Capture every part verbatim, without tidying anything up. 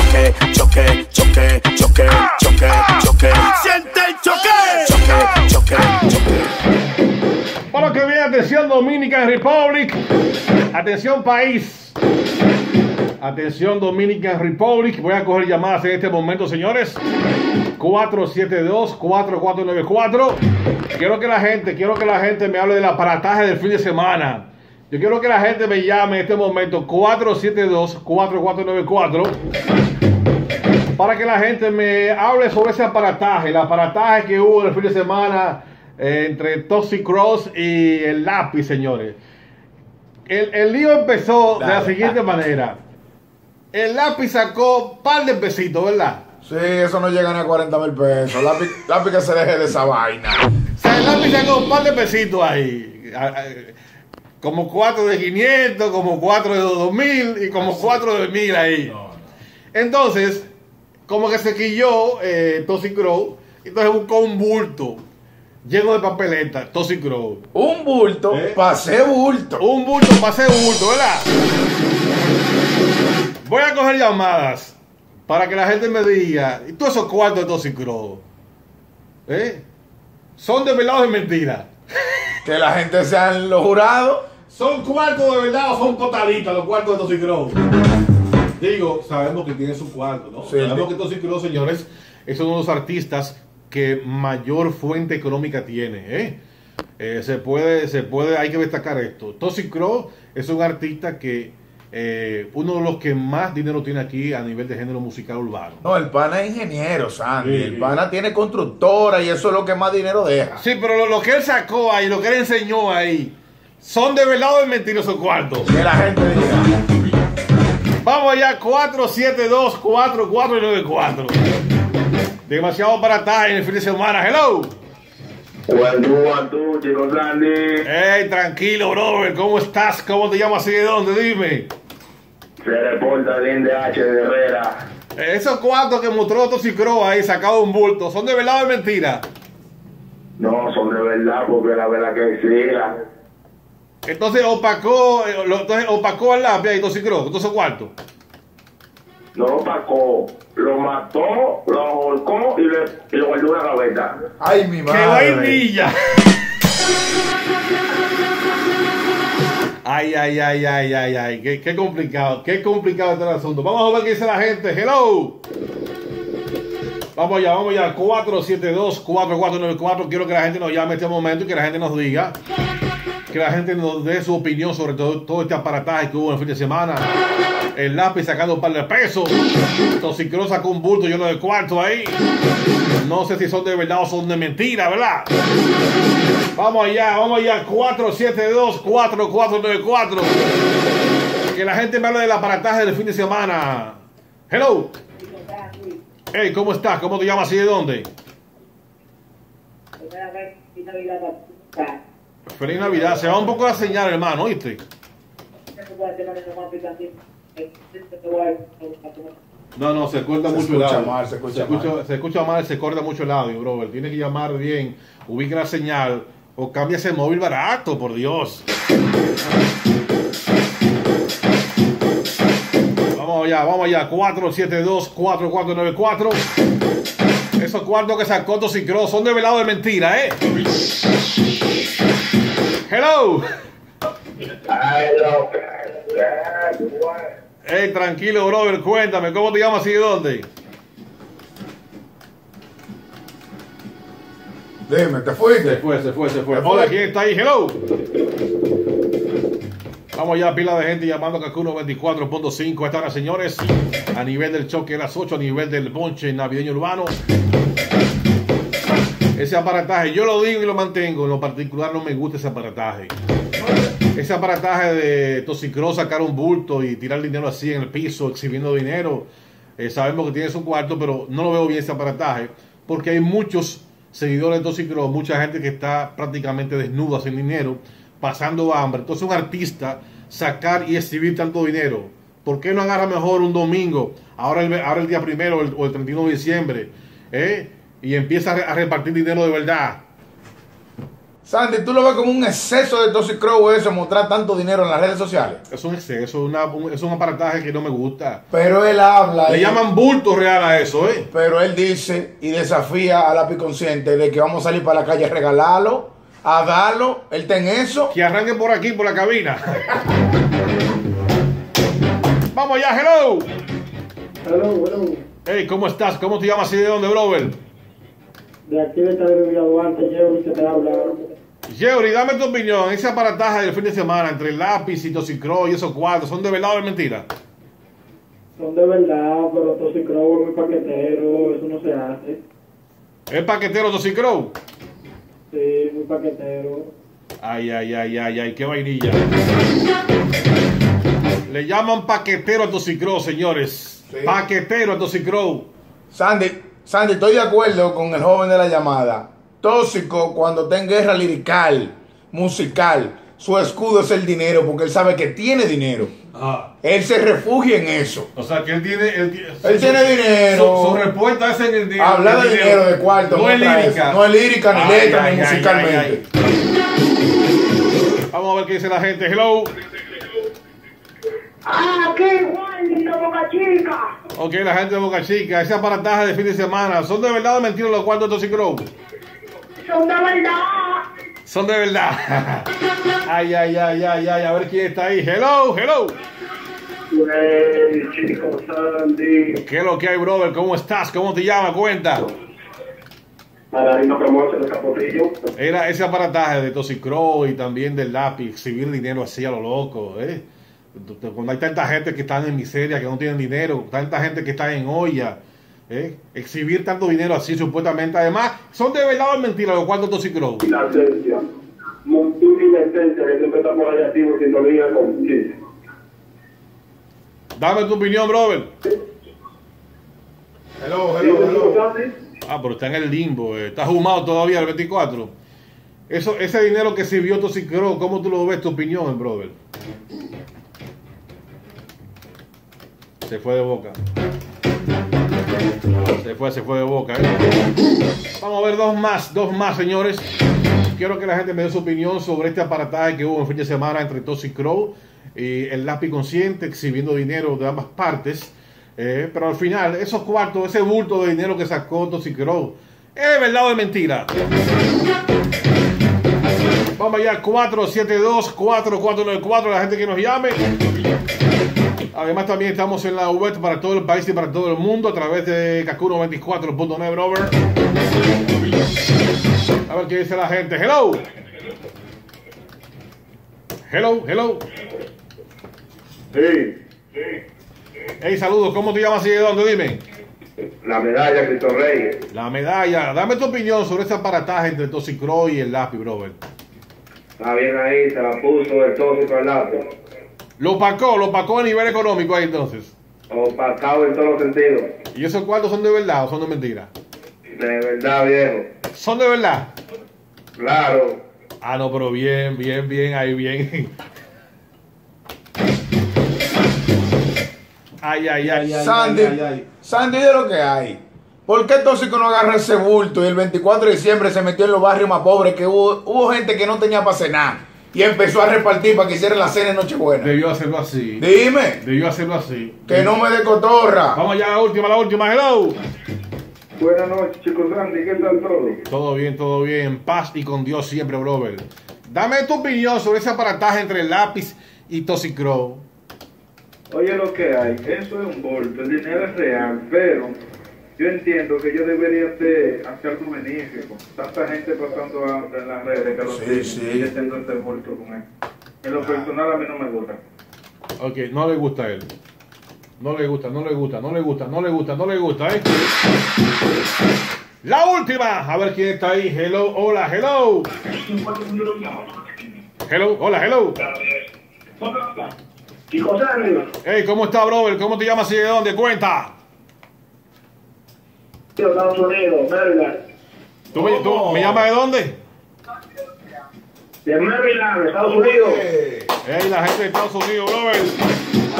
choque, choque, choque, choque, choque, choque. Siente el choque, choque, choque, choque. Para lo que viene, atención Dominican Republic, atención país, atención Dominican Republic. Voy a coger llamadas en este momento, señores. cuatro siete dos, cuatro cuatro nueve cuatro. Quiero que la gente, quiero que la gente me hable del aparataje del fin de semana. Yo quiero que la gente me llame en este momento cuatro siete dos, cuatro cuatro nueve cuatro para que la gente me hable sobre ese aparataje, el aparataje que hubo el fin de semana eh, entre Toxic Cross y el Lápiz, señores. El, el lío empezó de la siguiente manera. El Lápiz sacó un par de pesitos, ¿verdad? Sí, eso no llega ni a cuarenta mil pesos. Lápiz, lápiz que se deje de esa vaina. O sea, el Lápiz sacó un par de pesitos ahí. Como cuatro de quinientos, como cuatro de dos mil y como cuatro de mil ahí. Entonces, como que se quilló eh, Toxic Crow, entonces buscó un bulto lleno de papeleta, Toxic Crow. Un bulto, ¿Eh? Pasé bulto. Un bulto, pasé bulto, ¿verdad? Voy a coger llamadas para que la gente me diga, ¿y todos esos cuartos de Toxic Crow? ¿Eh? ¿Son de verdad o de mentira? Que la gente sean los jurados. ¿Son cuartos de verdad o son potaditas los cuartos de Toxic Crow? Digo, sabemos que tiene su cuarto, ¿no? Sí, sabemos sí. que Toxic Crow, señores, es uno de los artistas que mayor fuente económica tiene, ¿eh? Eh, se puede, se puede, hay que destacar esto. Toxic Crow es un artista que eh, uno de los que más dinero tiene aquí a nivel de género musical urbano. No, el pana es ingeniero, Sandy. Sí. El pana tiene constructora y eso es lo que más dinero deja. Sí, pero lo, lo que él sacó ahí, lo que él enseñó ahí, ¿son de verdad o de mentira esos cuartos? Que la gente diga. Vamos allá, cuatro siete dos, cuatro cuatro nueve cuatro. Demasiado aparataje en el fin de semana. Hello. One, two, one, two, chicos Sandy. Hey, tranquilo, brother. ¿Cómo estás? ¿Cómo te llamas? ¿Y de dónde? Dime. Se reporta bien de H de Herrera. Esos cuartos que mostró Toxic Crow ahí, sacado un bulto, ¿son de verdad o de mentira? No, son de verdad, porque la verdad que sí. La... Entonces opacó, eh, lo- entonces opacó al Lápiz ahí, Toxic Crow, entonces cuartos. No lo opacó, lo mató, lo ahorcó y, le, y lo guardó en una gaveta. Ay, mi ¡Qué madre. vainilla! Ay, ay, ay, ay, ay, ay, qué, qué complicado, qué complicado está el asunto. Vamos a ver qué dice la gente. Hello. Vamos allá, vamos allá. cuatro siete dos, cuatro cuatro nueve cuatro. Quiero que la gente nos llame en este momento y que la gente nos diga, que la gente nos dé su opinión sobre todo, todo este aparataje que hubo en el fin de semana. El Lápiz sacando un par de pesos. Toxic Crow sacó un bulto lleno de cuarto ahí. No sé si son de verdad o son de mentira, ¿verdad? Vamos allá, vamos allá. cuatro siete dos, cuatro cuatro nueve cuatro. Que la gente me hable del aparataje del fin de semana. Hello. Hey, ¿cómo estás? ¿Cómo te llamas y de dónde? Feliz Navidad. Se va un poco la señal, hermano, ¿oíste? No, no, se corta Se mucho el escucha audio. mal, se escucha se escucha, mal. se escucha mal, se corta mucho el audio, brother. Tiene que llamar bien, ubica la señal o cambia ese móvil barato, por Dios. Vamos allá, vamos allá. cuatro siete dos, cuatro cuatro nueve cuatro. Esos cuartos que sacó Toxic Crow son de verdad o de mentira, ¿eh? Hello. Ay, lo que... Hey, tranquilo, brother, cuéntame, ¿cómo te llamas y de dónde? Dime, ¿te Se fuiste? fue, se fue, se fue. Se fue. Hola, ¿quién está ahí? Hello. Vamos ya, pila de gente llamando a Kaku noventa y cuatro punto cinco. Esta hora, señores, a nivel del choque de las ocho, a nivel del bonche navideño urbano. Ese aparataje, yo lo digo y lo mantengo, en lo particular no me gusta ese aparataje. Ese aparataje de Toxic Crow sacar un bulto y tirar dinero así en el piso, exhibiendo dinero. Eh, sabemos que tiene su cuarto, pero no lo veo bien ese aparataje, porque hay muchos seguidores de Toxic Crow, mucha gente que está prácticamente desnuda, sin dinero, pasando hambre. Entonces un artista sacar y exhibir tanto dinero, ¿por qué no agarra mejor un domingo, ahora el, ahora el día primero o el, o el treinta y uno de diciembre, eh, y empieza a, re, a repartir dinero de verdad? Sandy, ¿tú lo ves como un exceso de Toxic Crow eso, mostrar tanto dinero en las redes sociales? Es un exceso, una, un, es un aparataje que no me gusta. Pero él habla... Le y, llaman bulto real a eso, ¿eh? Pero él dice y desafía a Lápiz Consciente de que vamos a salir para la calle a regalarlo, a darlo, él está en eso. Que arranque por aquí, por la cabina. Vamos allá, hello. Hello, hello. Hey, ¿cómo estás? ¿Cómo te llamas y de dónde, brother? De aquí de Estadio Duarte, Jerry, que te habla. Jerry, dame tu opinión. Ese aparataje del fin de semana entre el lápiz y Toxic Crow y esos cuadros, ¿son de verdad o de mentira? Son de verdad, pero Toxic Crow es muy paquetero, eso no se hace. ¿Es paquetero Toxic Crow? Sí, muy paquetero. Ay, ay, ay, ay, ay, qué vainilla. Le llaman paquetero a Toxic Crow, señores. Sí. Paquetero a Toxic Crow. Sandy, Sandy, estoy de acuerdo con el joven de la llamada. Tóxico, cuando está en guerra lirical, musical, su escudo es el dinero, porque él sabe que tiene dinero. Ah. Él se refugia en eso. O sea, que él tiene... Él, tiene- Él tiene dinero. Su, su respuesta es en el dinero. Hablar de dinero, de cuarto, No es otra lírica. vez. No es lírica, ni Ay, letra, ay, ni ay, musicalmente. ay, ay. Vamos a ver qué dice la gente. Hello. ¡Ah, qué guay, de Boca Chica! Ok, la gente de Boca Chica. Ese aparataje de fin de semana. ¿Son de verdad o de mentira los cuartos de Toxic Crow? ¡Son de verdad! Son de verdad. Ay, ay, ay, ay, ay. A ver quién está ahí. Hello, hello. Güey, chicos, Sandy. ¿Qué es lo que hay, brother? ¿Cómo estás? ¿Cómo te llamas? Cuenta. Aladino Promotion de Capotillo. Era ese aparataje de Toxic Crow y también del lápiz, exhibir dinero así a lo loco, ¿eh? Cuando hay tanta gente que están en miseria, que no tienen dinero, tanta gente que está en olla, ¿eh? Exhibir tanto dinero así supuestamente, además, ¿son de verdad o es mentira los cuartos Toxic Crow? La esencia. Montura y la esencia que siempre está por ahí activo sin sintonía con Chile. Dame tu opinión, brother. Hello, hello, hello. Ah, pero está en el limbo, eh. Está fumado todavía el veinticuatro. Eso, ese dinero que sirvió Toxic Crow, ¿cómo tú lo ves, tu opinión, brother? Se fue de boca. Se fue, se fue de boca, ¿eh? Vamos a ver dos más, dos más, señores. Quiero que la gente me dé su opinión sobre este aparataje que hubo en fin de semana entre Toxic Crow y el Lápiz Consciente, exhibiendo dinero de ambas partes. Eh, pero al final, esos cuartos, ese bulto de dinero que sacó Toxic Crow, ¿es verdad o es mentira? Vamos allá, cuatro siete dos, cuatro cuatro nueve cuatro, la gente que nos llame. Además también estamos en la web para todo el país y para todo el mundo a través de Kakuno veinticuatro punto net, over. A ver qué dice la gente. Hello. Hello, hello. Sí, Hey, saludos. ¿Cómo te llamas y de dónde? Dime. la medalla Cristo Rey. La medalla. Dame tu opinión sobre ese aparataje entre Toxic Crow y el lápiz, brother. Está bien ahí, se la puso el tóxico al lápiz. Lo pacó, lo pacó a nivel económico ahí entonces. Opacado en todos los sentidos. ¿Y esos cuartos son de verdad o son de mentira? De verdad, viejo. ¿Son de verdad? Claro. Ah, no, pero bien, bien, bien, ahí bien. Ay, ay, ay, ay. Sandy, ay, ay, ay. Sandy, de lo que hay. ¿Por qué Tóxico no agarra ese bulto y el veinticuatro de diciembre se metió en los barrios más pobres que hubo, hubo gente que no tenía para cenar y empezó a repartir para que hicieran la cena en Nochebuena? Debió hacerlo así. Dime, Debió hacerlo así. que no me dé cotorra. Vamos allá a la última, la última, hello. Buenas noches, chicos Sandy, ¿qué tal todo? Todo bien, todo bien. Paz y con Dios siempre, brother. Dame tu opinión sobre ese aparataje entre el lápiz y Toxic Crow. Oye, lo que hay, eso es un bulto, el dinero es real, pero yo entiendo que ellos deberían de hacer algo benéfico. Tanta gente pasando hambre en las redes que los Sí, tienen, sí. y yo tengo este bulto con él. En lo personal a mí no me gusta. Ok, no le gusta a él. No le gusta, no le gusta, no le gusta, no le gusta, no le gusta, ¿eh? La última. A ver quién está ahí. Hello, hola, hello. Hello, hola, hello. Chicos, Sandy, Hey, ¿cómo está, brother? ¿Cómo te llamas y de dónde? Cuenta. de Estados Unidos, Maryland. ¿Tú me, tú, ¿me llamas de dónde? De Maryland, Estados Unidos. Hey, la gente de Estados Unidos, brother.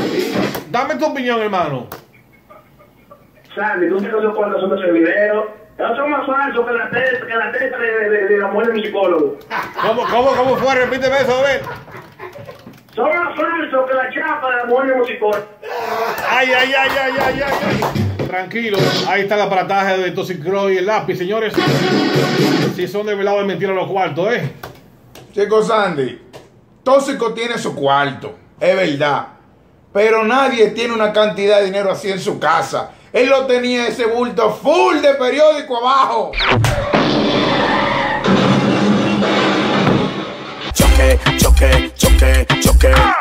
Dame tu opinión, hermano. Sandy, tú tienes los cuantos son de servidero. Esos son más falsos que la teta, que la teta de, de, de la mujer de mi psicólogo. ¿Cómo, cómo, cómo fue? Repíteme eso, a ver. Son más falsos que la chapa de la mujer de mi psicólogo. Ay, ay, ay, ay, ay, ay, ay. Tranquilo, ahí está el aparataje de Toxicrow y el lápiz, señores. Si son de verdad o de mentira los cuartos, ¿eh? Chico Sandy, Tóxico tiene su cuarto, es verdad. Pero nadie tiene una cantidad de dinero así en su casa. Él lo tenía ese bulto full de periódico abajo. Choque, choque, choque, choque.